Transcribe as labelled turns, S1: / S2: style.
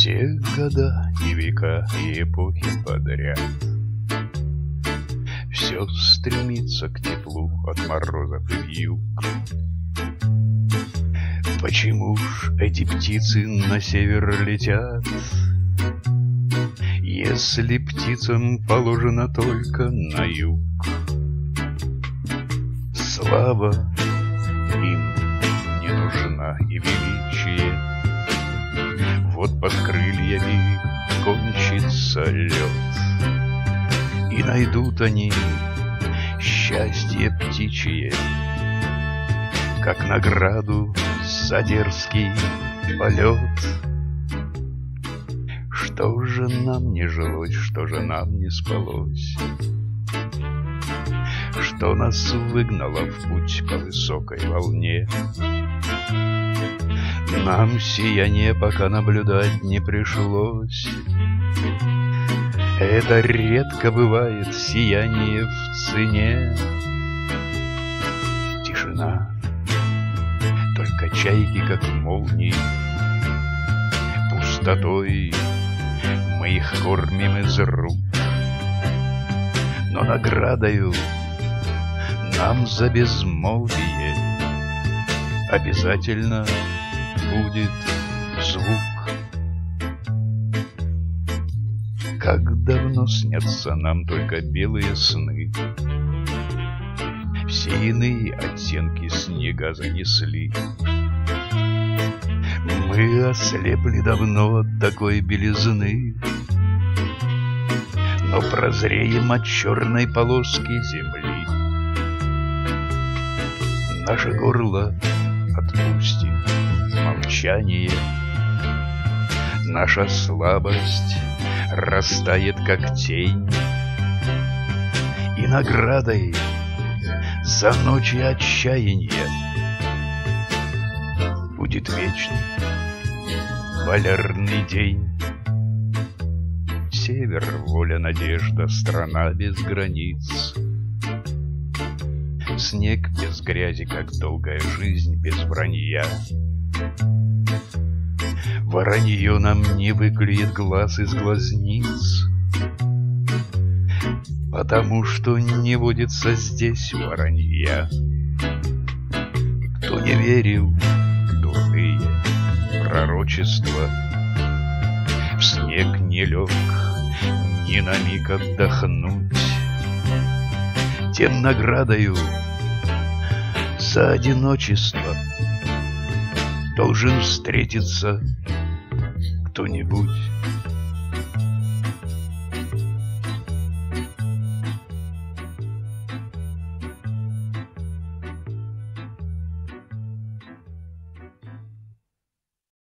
S1: Все года и века и эпохи подряд все стремится к теплу от морозов и вьюг. Почему ж эти птицы на север летят, если птицам положено только на юг? Слава им не нужна и величие, вот под крыльями кончится лед, и найдут они счастье птичье, как награду за дерзкий полет. Что же нам не жилось, что же нам не спалось, что нас выгнало в путь по высокой волне? Нам сияние пока наблюдать не пришлось. Это редко бывает сияние в цене. Тишина, только чайки, как молнии. Пустотой мы их кормим из рук, но наградою нам за безмолвие обязательно будет звук. Как давно снятся нам только белые сны, все иные оттенки снега занесли. Мы ослепли давно от такой белизны, но прозреем от черной полоски земли. Наше горло отпустим молчание, наша слабость растает, как тень, и наградой за ночи отчаяния будет вечный полярный день. Север, воля, надежда, страна без границ. Снег без грязи, как долгая жизнь без вранья. Воронье нам не выклюет глаз из глазниц, потому что не водится здесь воронья. Кто не верил в дурные пророчества, в снег не лег ни на миг отдохнуть, тем наградою за одиночество должен встретиться кто-нибудь.